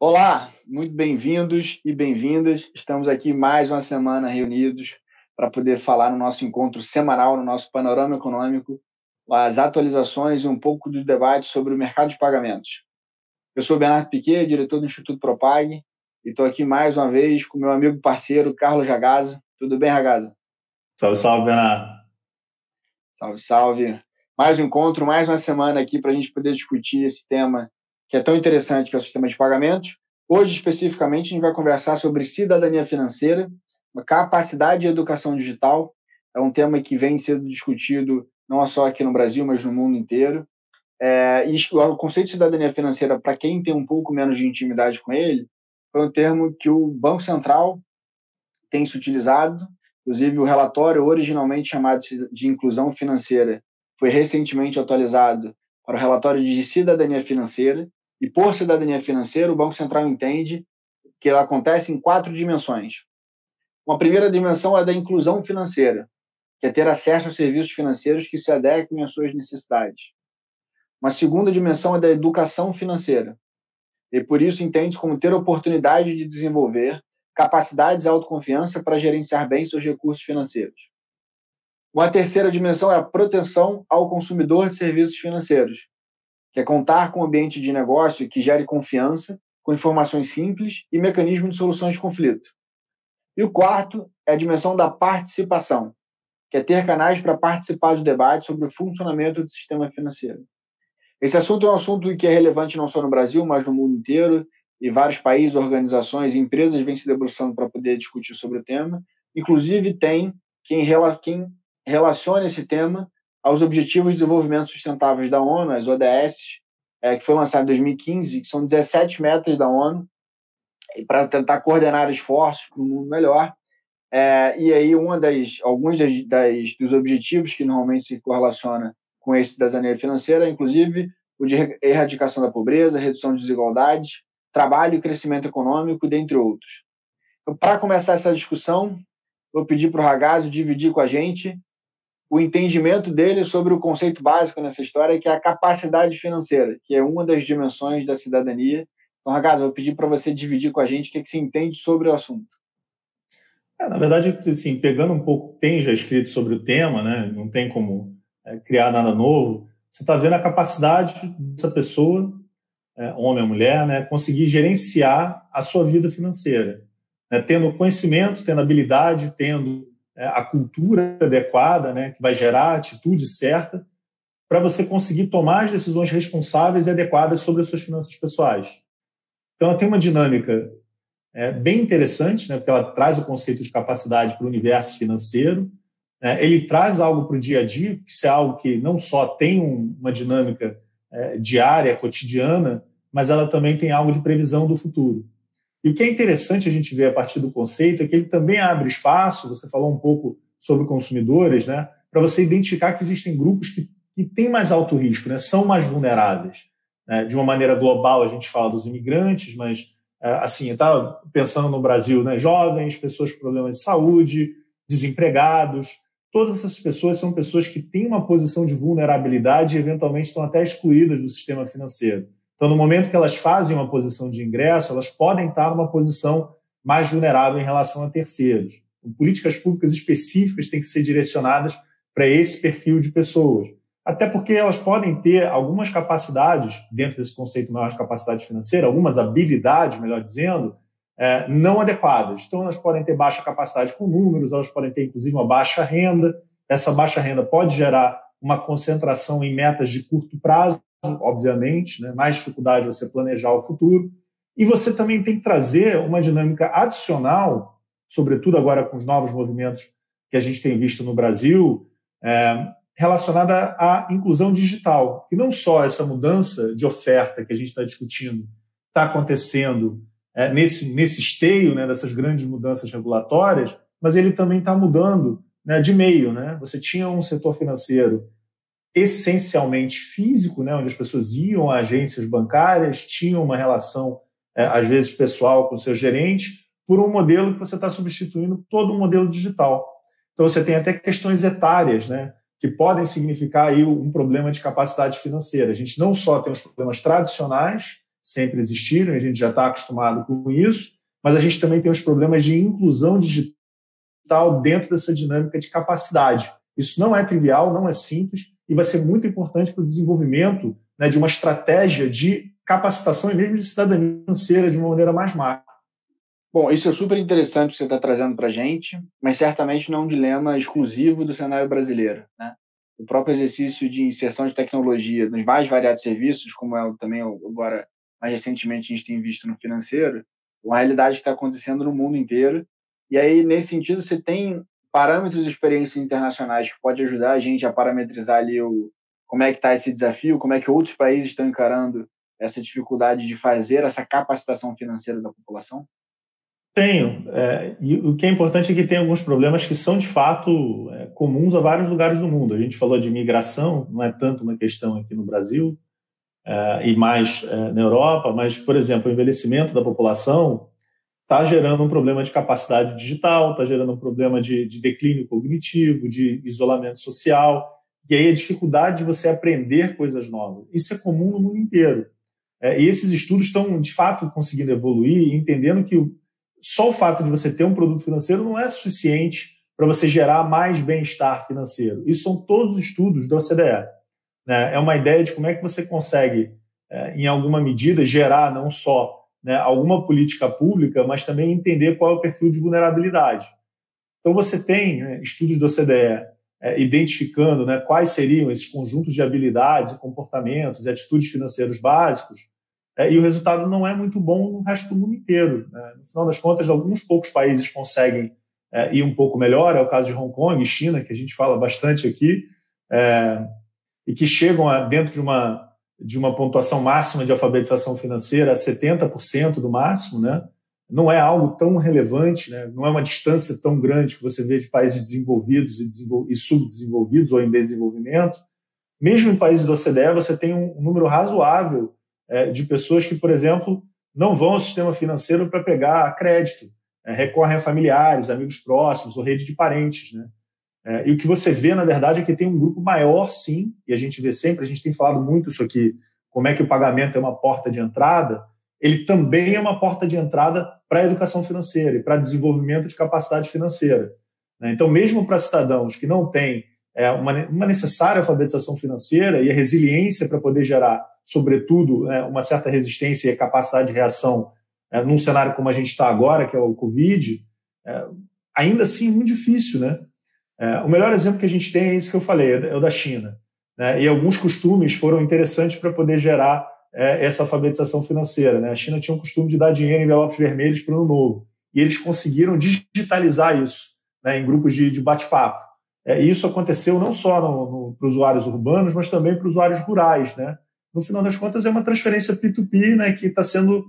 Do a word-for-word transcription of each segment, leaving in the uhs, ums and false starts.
Olá, muito bem-vindos e bem-vindas. Estamos aqui mais uma semana reunidos para poder falar no nosso encontro semanal, no nosso panorama econômico, as atualizações e um pouco do debate sobre o mercado de pagamentos. Eu sou Bernardo Piquet, diretor do Instituto Propag, e estou aqui mais uma vez com meu amigo parceiro Carlos Ragazza. Tudo bem, Ragazza? Salve, salve, Bernardo. Salve, salve. Mais um encontro, mais uma semana aqui para a gente poder discutir esse tema que é tão interessante, que é o sistema de pagamentos. Hoje, especificamente, a gente vai conversar sobre cidadania financeira, capacidade de educação digital. É um tema que vem sendo discutido não só aqui no Brasil, mas no mundo inteiro. É, e o conceito de cidadania financeira, para quem tem um pouco menos de intimidade com ele, foi um termo que o Banco Central tem se utilizado. Inclusive, o relatório originalmente chamado de inclusão financeira foi recentemente atualizado para o relatório de cidadania financeira. E por cidadania financeira, o Banco Central entende que ela acontece em quatro dimensões. Uma primeira dimensão é da inclusão financeira, que é ter acesso a serviços financeiros que se adequem às suas necessidades. Uma segunda dimensão é da educação financeira, e por isso entende como ter oportunidade de desenvolver capacidades e autoconfiança para gerenciar bem seus recursos financeiros. Uma terceira dimensão é a proteção ao consumidor de serviços financeiros, que é contar com um ambiente de negócio que gere confiança, com informações simples e mecanismos de soluções de conflito. E o quarto é a dimensão da participação, que é ter canais para participar do debate sobre o funcionamento do sistema financeiro. Esse assunto é um assunto que é relevante não só no Brasil, mas no mundo inteiro, e vários países, organizações e empresas vêm se debruçando para poder discutir sobre o tema. Inclusive, tem quem, rela- quem relaciona esse tema aos Objetivos de Desenvolvimento Sustentáveis da ONU, as O D S, é, que foi lançado em dois mil e quinze, que são dezessete metas da ONU, para tentar coordenar esforços para um mundo melhor. É, e aí, uma das, alguns das, das, dos objetivos que normalmente se correlaciona com esse cidadania financeira, inclusive o de erradicação da pobreza, redução de desigualdades, trabalho e crescimento econômico, dentre outros. Então, para começar essa discussão, vou pedir para o Ragazzo dividir com a gente o entendimento dele sobre o conceito básico nessa história, que é a capacidade financeira, que é uma das dimensões da cidadania. Então, Ragazzo, vou pedir para você dividir com a gente o que, é que você entende sobre o assunto. É, na verdade, assim, pegando um pouco, tem já escrito sobre o tema, né? Não tem como é, criar nada novo. Você está vendo a capacidade dessa pessoa, é, homem ou mulher, né, conseguir gerenciar a sua vida financeira, né, tendo conhecimento, tendo habilidade, tendo é, a cultura adequada, né, que vai gerar a atitude certa para você conseguir tomar as decisões responsáveis e adequadas sobre as suas finanças pessoais. Então, ela tem uma dinâmica É bem interessante, né, porque ela traz o conceito de capacidade para o universo financeiro. Né, ele traz algo para o dia a dia, porque isso é algo que não só tem um, uma dinâmica é, diária, cotidiana, mas ela também tem algo de previsão do futuro. E o que é interessante a gente ver a partir do conceito é que ele também abre espaço, você falou um pouco sobre consumidores, né, para você identificar que existem grupos que, que têm mais alto risco, né, são mais vulneráveis. Né, de uma maneira global, a gente fala dos imigrantes, mas assim, eu estava pensando no Brasil, né? Jovens, pessoas com problemas de saúde, desempregados, todas essas pessoas são pessoas que têm uma posição de vulnerabilidade e eventualmente estão até excluídas do sistema financeiro. Então, no momento que elas fazem uma posição de ingresso, elas podem estar numa posição mais vulnerável em relação a terceiros. Então, políticas públicas específicas têm que ser direcionadas para esse perfil de pessoas. Até porque elas podem ter algumas capacidades, dentro desse conceito maior de capacidade financeira, algumas habilidades, melhor dizendo, é, não adequadas. Então, elas podem ter baixa capacidade com números, elas podem ter, inclusive, uma baixa renda. Essa baixa renda pode gerar uma concentração em metas de curto prazo, obviamente, né? Mais dificuldade de você planejar o futuro. E você também tem que trazer uma dinâmica adicional, sobretudo agora com os novos movimentos que a gente tem visto no Brasil, é, relacionada à inclusão digital, que não só essa mudança de oferta que a gente está discutindo está acontecendo é, nesse, nesse esteio, né, dessas grandes mudanças regulatórias, mas ele também está mudando, né, de meio. Né? Você tinha um setor financeiro essencialmente físico, né, onde as pessoas iam a agências bancárias, tinham uma relação, é, às vezes, pessoal com o seu gerente, por um modelo que você está substituindo todo um modelo digital. Então, você tem até questões etárias, né, que podem significar aí um problema de capacidade financeira. A gente não só tem os problemas tradicionais, sempre existiram, a gente já está acostumado com isso, mas a gente também tem os problemas de inclusão digital dentro dessa dinâmica de capacidade. Isso não é trivial, não é simples, e vai ser muito importante para o desenvolvimento, né, de uma estratégia de capacitação e mesmo de cidadania financeira de uma maneira mais macro. Bom, isso é super interessante o que você está trazendo para a gente, mas certamente não é um dilema exclusivo do cenário brasileiro, né? O próprio exercício de inserção de tecnologia nos mais variados serviços, como é também agora, mais recentemente, a gente tem visto no financeiro, uma realidade que está acontecendo no mundo inteiro. E aí, nesse sentido, você tem parâmetros de experiências internacionais que pode ajudar a gente a parametrizar ali o, como é que está esse desafio, como é que outros países estão encarando essa dificuldade de fazer essa capacitação financeira da população? Tenho. É, e o que é importante é que tem alguns problemas que são, de fato, é, comuns a vários lugares do mundo. A gente falou de migração, não é tanto uma questão aqui no Brasil, é, e mais é, na Europa, mas, por exemplo, o envelhecimento da população está gerando um problema de capacidade digital, está gerando um problema de, de declínio cognitivo, de isolamento social, e aí a dificuldade de você aprender coisas novas. Isso é comum no mundo inteiro. É, e esses estudos estão, de fato, conseguindo evoluir, entendendo que o só o fato de você ter um produto financeiro não é suficiente para você gerar mais bem-estar financeiro. Isso são todos os estudos da O C D E. Né? É uma ideia de como é que você consegue, em alguma medida, gerar não só, né, alguma política pública, mas também entender qual é o perfil de vulnerabilidade. Então, você tem, né, estudos da O C D E é, identificando, né, quais seriam esses conjuntos de habilidades, comportamentos e atitudes financeiros básicos, É, e o resultado não é muito bom no resto do mundo inteiro. Né? No final das contas, alguns poucos países conseguem é, ir um pouco melhor, é o caso de Hong Kong e China, que a gente fala bastante aqui, é, e que chegam a, dentro de uma, de uma pontuação máxima de alfabetização financeira a setenta por cento do máximo, né? Não é algo tão relevante, né? Não é uma distância tão grande que você vê de países desenvolvidos e, desenvol- e subdesenvolvidos ou em desenvolvimento. Mesmo em países da O C D E, você tem um, um número razoável de pessoas que, por exemplo, não vão ao sistema financeiro para pegar crédito, é, recorrem a familiares, amigos próximos ou rede de parentes. Né? É, e o que você vê, na verdade, é que tem um grupo maior, sim, e a gente vê sempre, a gente tem falado muito isso aqui, como é que o pagamento é uma porta de entrada, ele também é uma porta de entrada para a educação financeira e para desenvolvimento de capacidade financeira. Né? Então, mesmo para cidadãos que não têm é, uma, uma necessária alfabetização financeira e a resiliência para poder gerar, sobretudo, é, uma certa resistência e capacidade de reação é, num cenário como a gente está agora, que é o Covid, é, ainda assim muito difícil. Né? É, o melhor exemplo que a gente tem é isso que eu falei, é o da China. Né? E alguns costumes foram interessantes para poder gerar é, essa alfabetização financeira. Né? A China tinha um costume de dar dinheiro em envelopes vermelhos para o ano novo, e eles conseguiram digitalizar isso, né, em grupos de, de bate-papo. É, e isso aconteceu não só para usuários urbanos, mas também para usuários rurais. Né? No final das contas, é uma transferência P dois P, né, que está sendo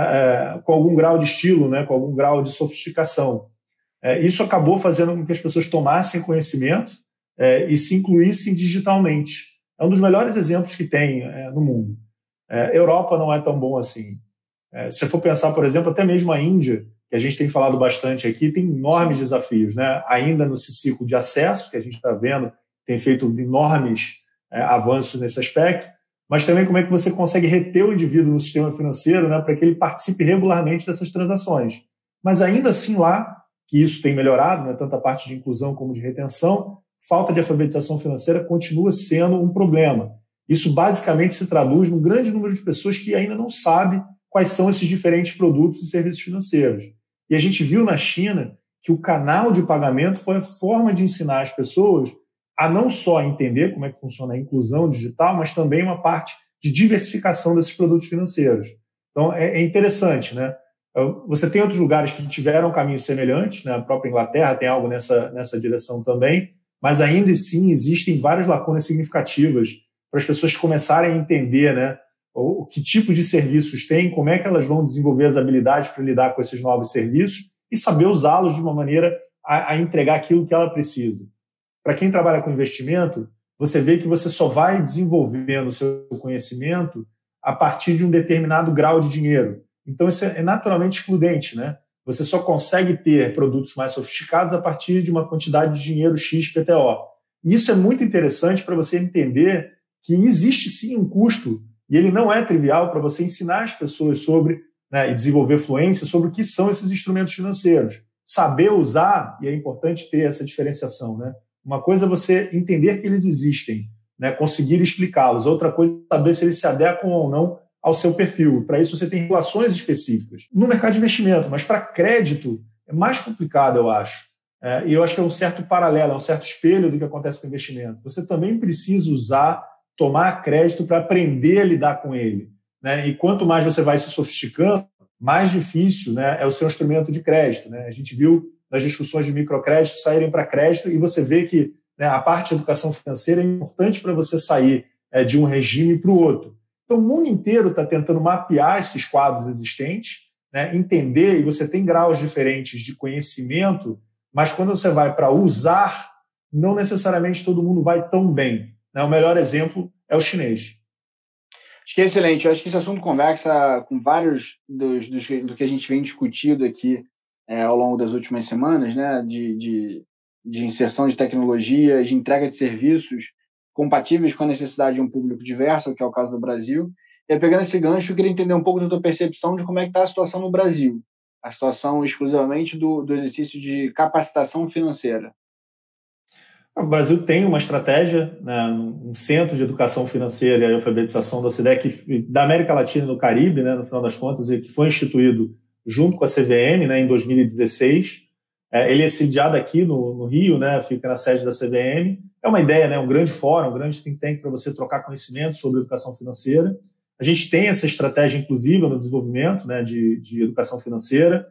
é, com algum grau de estilo, né, com algum grau de sofisticação. É, isso acabou fazendo com que as pessoas tomassem conhecimento é, e se incluíssem digitalmente. É um dos melhores exemplos que tem é, no mundo. É, Europa não é tão bom assim. É, se você for pensar, por exemplo, até mesmo a Índia, que a gente tem falado bastante aqui, tem enormes desafios. Né? Ainda no ciclo de acesso, que a gente está vendo, tem feito enormes é, avanços nesse aspecto, mas também como é que você consegue reter o indivíduo no sistema financeiro, né, para que ele participe regularmente dessas transações. Mas ainda assim lá, que isso tem melhorado, né, tanto a parte de inclusão como de retenção, falta de alfabetização financeira continua sendo um problema. Isso basicamente se traduz num grande número de pessoas que ainda não sabe quais são esses diferentes produtos e serviços financeiros. E a gente viu na China que o canal de pagamento foi a forma de ensinar as pessoas a não só entender como é que funciona a inclusão digital, mas também uma parte de diversificação desses produtos financeiros. Então, é interessante, né? Você tem outros lugares que tiveram caminhos semelhantes, né? A própria Inglaterra tem algo nessa, nessa direção também, mas ainda assim existem várias lacunas significativas para as pessoas começarem a entender, né, o, o que tipo de serviços tem, como é que elas vão desenvolver as habilidades para lidar com esses novos serviços e saber usá-los de uma maneira a, a entregar aquilo que ela precisa. Para quem trabalha com investimento, você vê que você só vai desenvolvendo o seu conhecimento a partir de um determinado grau de dinheiro. Então, isso é naturalmente excludente, né? Você só consegue ter produtos mais sofisticados a partir de uma quantidade de dinheiro X P T O. E isso é muito interessante para você entender que existe sim um custo E ele não é trivial para você ensinar as pessoas sobre, né, e desenvolver fluência sobre o que são esses instrumentos financeiros. Saber usar, e é importante ter essa diferenciação, né? Uma coisa é você entender que eles existem, né, conseguir explicá-los. Outra coisa é saber se eles se adequam ou não ao seu perfil. Para isso você tem relações específicas. No mercado de investimento, mas para crédito é mais complicado, eu acho. É, e eu acho que é um certo paralelo, é um certo espelho do que acontece com o investimento. Você também precisa usar, tomar crédito para aprender a lidar com ele, né? E quanto mais você vai se sofisticando, mais difícil, né, é o seu instrumento de crédito, né? A gente viu nas discussões de microcrédito saírem para crédito e você vê que, né, a parte de educação financeira é importante para você sair é, de um regime para o outro. Então, o mundo inteiro está tentando mapear esses quadros existentes, né, entender, e você tem graus diferentes de conhecimento, mas quando você vai para usar, não necessariamente todo mundo vai tão bem, né? O melhor exemplo é o chinês. Acho que é excelente. Eu acho que esse assunto conversa com vários dos, dos, do que a gente vem discutindo aqui é, ao longo das últimas semanas, né? de, de, de inserção de tecnologias, de entrega de serviços compatíveis com a necessidade de um público diverso, que é o caso do Brasil. E pegando esse gancho, eu queria entender um pouco da tua percepção de como é que está a situação no Brasil, a situação exclusivamente do, do exercício de capacitação financeira. O Brasil tem uma estratégia, né, um centro de educação financeira e alfabetização da O C D E, que, da América Latina e do Caribe, né, no final das contas, e que foi instituído junto com a C V M, né, em dois mil e dezesseis. É, ele é sediado aqui no, no Rio, né, fica na sede da C V M. É uma ideia, né, um grande fórum, um grande think tank para você trocar conhecimento sobre educação financeira. A gente tem essa estratégia inclusiva no desenvolvimento, né, de, de educação financeira,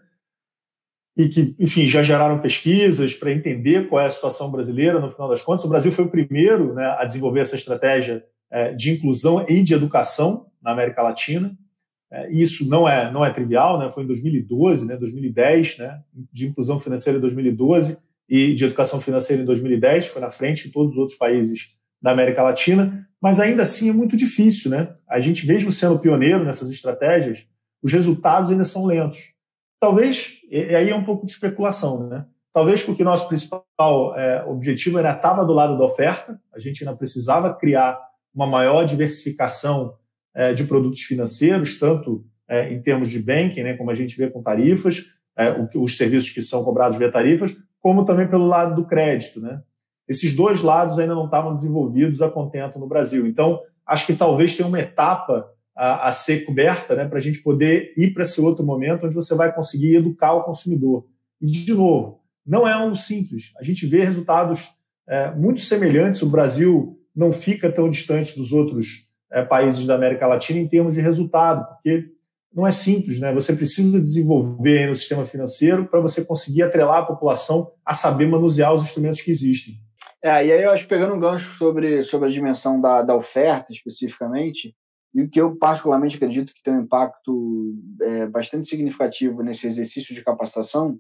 e que, enfim, já geraram pesquisas para entender qual é a situação brasileira, no final das contas. O Brasil foi o primeiro, né, a desenvolver essa estratégia é, de inclusão e de educação na América Latina. É, isso não é, não é trivial, né, foi em dois mil e doze, né, dois mil e dez, né, de inclusão financeira em dois mil e doze e de educação financeira em dois mil e dez, foi na frente de todos os outros países da América Latina, mas ainda assim é muito difícil, né? A gente, mesmo sendo pioneiro nessas estratégias, os resultados ainda são lentos. Talvez, e aí é um pouco de especulação, né? Talvez porque nosso principal é, objetivo ainda estava do lado da oferta, a gente ainda precisava criar uma maior diversificação é, de produtos financeiros, tanto é, em termos de banking, né, como a gente vê com tarifas, é, os serviços que são cobrados via tarifas, como também pelo lado do crédito, né? Esses dois lados ainda não estavam desenvolvidos a contento no Brasil. Então, acho que talvez tenha uma etapa a, a ser coberta, né, para a gente poder ir para esse outro momento onde você vai conseguir educar o consumidor. E, de novo, não é algo simples. A gente vê resultados é, muito semelhantes. O Brasil não fica tão distante dos outros é, países da América Latina em termos de resultado, porque não é simples, né? Você precisa desenvolver no sistema financeiro para você conseguir atrelar a população a saber manusear os instrumentos que existem. É, e aí eu acho, pegando um gancho sobre, sobre a dimensão da, da oferta especificamente, e o que eu particularmente acredito que tem um impacto é, bastante significativo nesse exercício de capacitação,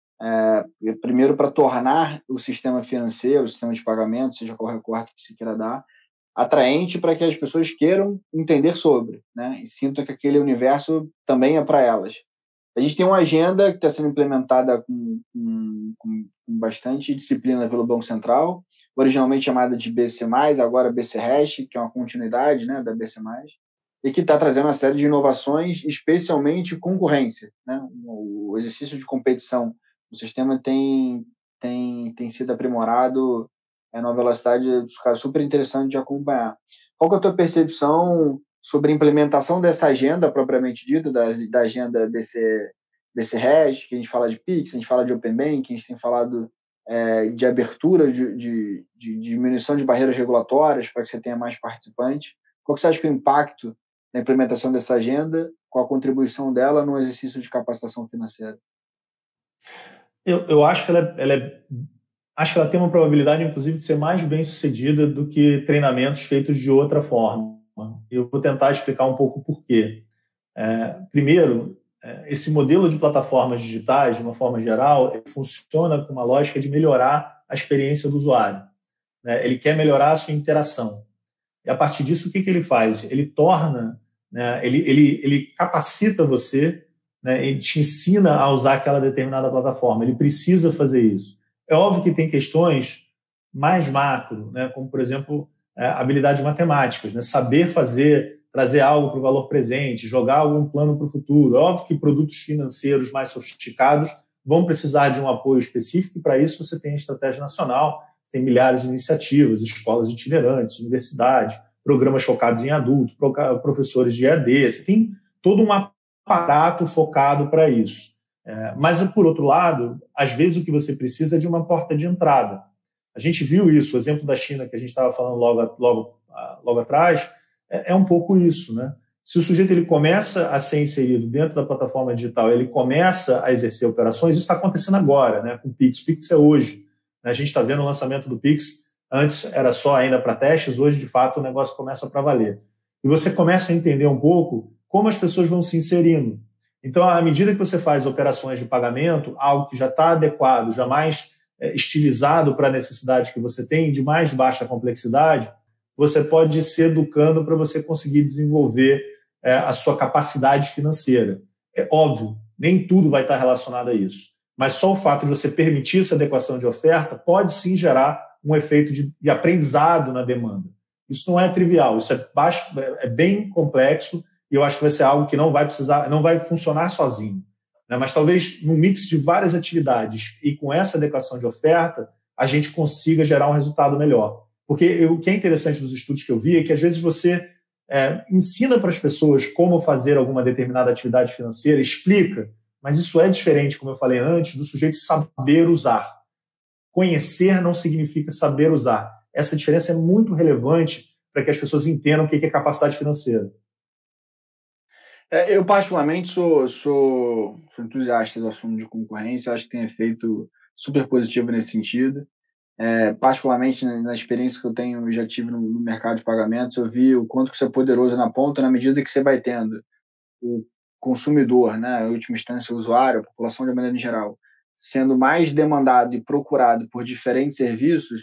é, primeiro para tornar o sistema financeiro, o sistema de pagamento, seja qual recorte que se queira dar, atraente para que as pessoas queiram entender sobre, né, e sintam que aquele universo também é para elas. A gente tem uma agenda que está sendo implementada com, com, com bastante disciplina pelo Banco Central, originalmente chamada de B C mais, agora B C Hash, que é uma continuidade, né, da B C mais, e que está trazendo uma série de inovações, especialmente concorrência, né? O exercício de competição no sistema tem, tem, tem sido aprimorado é, numa velocidade super interessante de acompanhar. Qual que é a tua percepção sobre a implementação dessa agenda propriamente dita, da, da agenda B C, B C Hash, que a gente fala de Pix, a gente fala de Open Banking, a gente tem falado é, de abertura, de, de, de diminuição de barreiras regulatórias para que você tenha mais participantes. Qual que você acha que é o impacto da implementação dessa agenda, qual a contribuição dela no exercício de capacitação financeira? Eu, eu acho que ela, é, ela é, acho que ela tem uma probabilidade, inclusive, de ser mais bem sucedida do que treinamentos feitos de outra forma. Eu vou tentar explicar um pouco o porquê. É, primeiro, é, esse modelo de plataformas digitais, de uma forma geral, ele funciona com uma lógica de melhorar a experiência do usuário, né? Ele quer melhorar a sua interação. E, a partir disso, o que, que ele faz? Ele torna, né, ele, ele, ele capacita você, né, ele te ensina a usar aquela determinada plataforma. Ele precisa fazer isso. É óbvio que tem questões mais macro, né, como, por exemplo, é, habilidades matemáticas, né, saber fazer trazer algo para o valor presente, jogar algum plano para o futuro. É óbvio que produtos financeiros mais sofisticados vão precisar de um apoio específico, e para isso você tem a estratégia nacional, tem milhares de iniciativas, escolas itinerantes, universidade, programas focados em adulto, professores de E A D, você tem todo um aparato focado para isso. É, mas, por outro lado, às vezes o que você precisa é de uma porta de entrada. A gente viu isso, o exemplo da China que a gente estava falando logo, logo, logo atrás, é, é um pouco isso, né? Se o sujeito ele começa a ser inserido dentro da plataforma digital, ele começa a exercer operações, isso está acontecendo agora, né, com o Pix. O Pix é hoje. A gente está vendo o lançamento do Pix, antes era só ainda para testes, hoje, de fato, o negócio começa para valer. E você começa a entender um pouco como as pessoas vão se inserindo. Então, à medida que você faz operações de pagamento, algo que já está adequado, já mais é, estilizado para a necessidade que você tem, de mais baixa complexidade, você pode ir se educando para você conseguir desenvolver é, a sua capacidade financeira. É óbvio, nem tudo vai estar relacionado a isso. Mas só o fato de você permitir essa adequação de oferta pode sim gerar um efeito de, de aprendizado na demanda. Isso não é trivial, isso é, baixo, é bem complexo e eu acho que vai ser algo que não vai precisar, não vai funcionar sozinho. Né? Mas talvez num mix de várias atividades e com essa adequação de oferta, a gente consiga gerar um resultado melhor. Porque eu, o que é interessante dos estudos que eu vi é que às vezes você é, ensina para as pessoas como fazer alguma determinada atividade financeira, explica, mas isso é diferente, como eu falei antes, do sujeito saber usar. Conhecer não significa saber usar. Essa diferença é muito relevante para que as pessoas entendam o que é capacidade financeira. É, eu, particularmente, sou, sou, sou entusiasta do assunto de concorrência, acho que tem efeito super positivo nesse sentido. É, particularmente na, na experiência que eu tenho, eu já tive no, no mercado de pagamentos, eu vi o quanto que você é poderoso na ponta na medida que você vai tendo o consumidor, né, em última instância o usuário, a população de maneira geral, sendo mais demandado e procurado por diferentes serviços,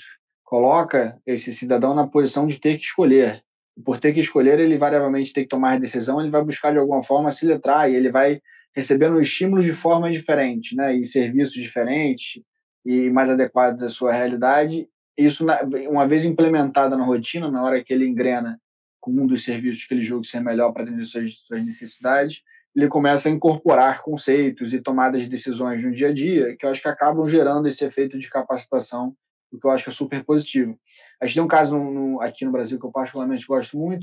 coloca esse cidadão na posição de ter que escolher. E por ter que escolher, ele variavelmente tem que tomar decisão, ele vai buscar de alguma forma se letrar e ele vai recebendo estímulos de formas diferentes, né, e serviços diferentes e mais adequados à sua realidade. Isso, uma vez implementada na rotina, na hora que ele engrena com um dos serviços que ele julga ser melhor para atender suas, suas necessidades, ele começa a incorporar conceitos e tomadas de decisões no dia a dia que eu acho que acabam gerando esse efeito de capacitação, o que eu acho que é super positivo. A gente tem um caso no, no, aqui no Brasil que eu particularmente gosto muito,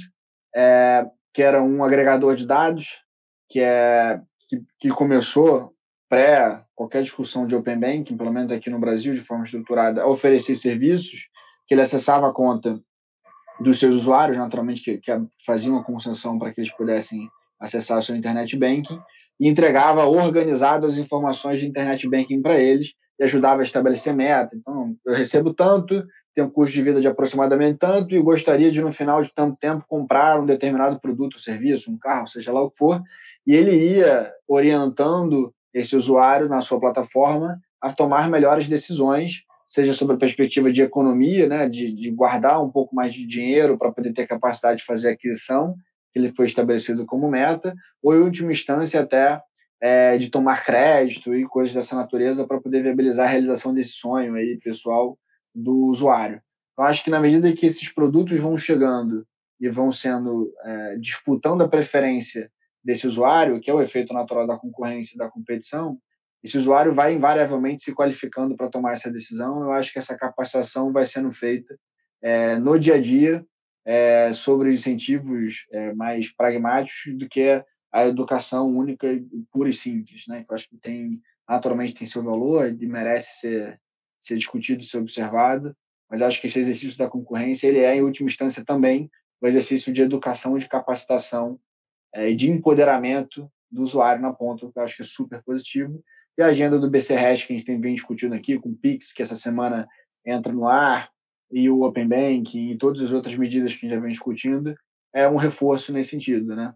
é, que era um agregador de dados que, é, que, que começou pré qualquer discussão de Open Banking, pelo menos aqui no Brasil, de forma estruturada, a oferecer serviços que ele acessava a conta dos seus usuários, naturalmente, que, que faziam a concessão para que eles pudessem acessar o seu Internet Banking, e entregava organizado as informações de Internet Banking para eles e ajudava a estabelecer meta. Então, eu recebo tanto, tenho um custo de vida de aproximadamente tanto e gostaria de, no final de tanto tempo, comprar um determinado produto ou serviço, um carro, seja lá o que for, e ele ia orientando esse usuário na sua plataforma a tomar melhores decisões, seja sobre a perspectiva de economia, né, de, de guardar um pouco mais de dinheiro para poder ter capacidade de fazer a aquisição, que ele foi estabelecido como meta, ou, em última instância, até é, de tomar crédito e coisas dessa natureza para poder viabilizar a realização desse sonho aí, pessoal do usuário. Eu acho que, na medida que esses produtos vão chegando e vão sendo, é, disputando a preferência desse usuário, que é o efeito natural da concorrência e da competição, esse usuário vai invariavelmente se qualificando para tomar essa decisão. Eu acho que essa capacitação vai sendo feita é, no dia a dia é, sobre incentivos é, mais pragmáticos do que a educação única, pura e simples, né? Que eu acho que tem, naturalmente tem seu valor e merece ser, ser discutido, ser observado, mas acho que esse exercício da concorrência ele é, em última instância, também um exercício de educação, de capacitação e é, de empoderamento do usuário na ponta, que eu acho que é super positivo. E a agenda do B C Hash, que a gente tem bem discutindo aqui, com o Pix, que essa semana entra no ar, e o Open Banking, e todas as outras medidas que a gente já vem discutindo, é um reforço nesse sentido, né?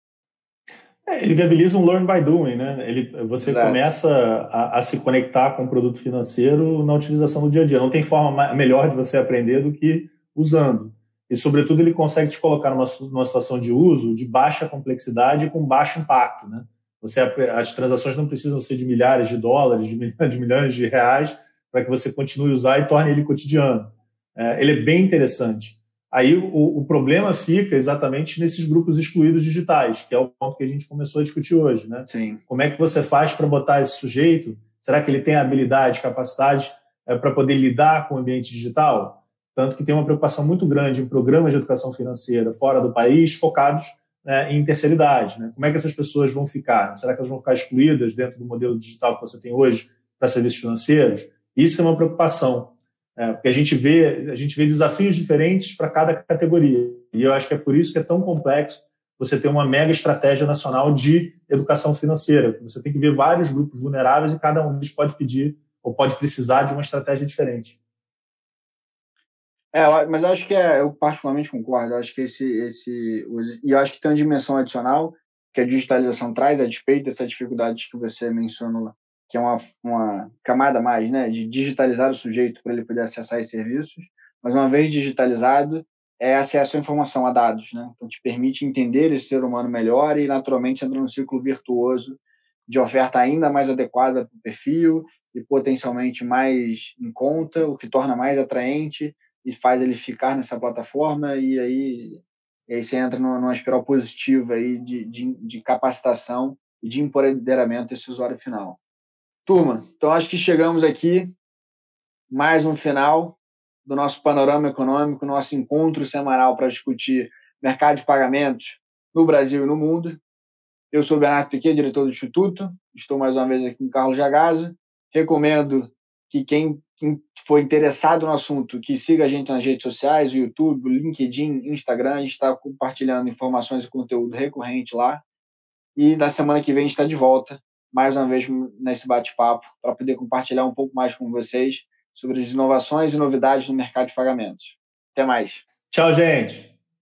É, ele viabiliza um learn by doing, né? Ele, você Exato. começa a, a se conectar com o produto financeiro na utilização do dia a dia. Não tem forma melhor de você aprender do que usando. E, sobretudo, ele consegue te colocar numa, numa situação de uso de baixa complexidade e com baixo impacto, né? Você, as transações não precisam ser de milhares de dólares, de milhões de, milhões de reais, para que você continue a usar e torne ele cotidiano. É, ele é bem interessante. Aí o, o problema fica exatamente nesses grupos excluídos digitais, que é o ponto que a gente começou a discutir hoje, né? Sim. Como é que você faz para botar esse sujeito? Será que ele tem habilidade, capacidade é, para poder lidar com o ambiente digital? Tanto que tem uma preocupação muito grande em programas de educação financeira fora do país focados, né, em terceira idade. Né? Como é que essas pessoas vão ficar? Será que elas vão ficar excluídas dentro do modelo digital que você tem hoje para serviços financeiros? Isso é uma preocupação. É, porque a gente vê, a gente vê desafios diferentes para cada categoria. E eu acho que é por isso que é tão complexo você ter uma mega estratégia nacional de educação financeira. Você tem que ver vários grupos vulneráveis e cada um deles pode pedir ou pode precisar de uma estratégia diferente. É, mas eu acho que é, eu particularmente concordo. Eu acho que esse, esse, e eu acho que tem uma dimensão adicional que a digitalização traz, a despeito dessa dificuldade que você mencionou, que é uma, uma camada a mais, né, de digitalizar o sujeito para ele poder acessar esses serviços, mas uma vez digitalizado, é acesso à informação, a dados, né? Então te permite entender esse ser humano melhor e naturalmente entra num ciclo virtuoso de oferta ainda mais adequada para o perfil e potencialmente mais em conta, o que torna mais atraente e faz ele ficar nessa plataforma e aí, e aí você entra numa espiral positiva aí de, de, de capacitação e de empoderamento desse usuário final. Turma, então acho que chegamos aqui, mais um final do nosso panorama econômico, nosso encontro semanal para discutir mercado de pagamentos no Brasil e no mundo. Eu sou o Bernardo Piquet, diretor do Instituto, estou mais uma vez aqui com o Carlos Jagaza. Recomendo que quem, quem for interessado no assunto, que siga a gente nas redes sociais, o YouTube, o LinkedIn, Instagram, a gente está compartilhando informações e conteúdo recorrente lá. E na semana que vem a gente está de volta, mais uma vez nesse bate-papo, para poder compartilhar um pouco mais com vocês sobre as inovações e novidades no mercado de pagamentos. Até mais. Tchau, gente.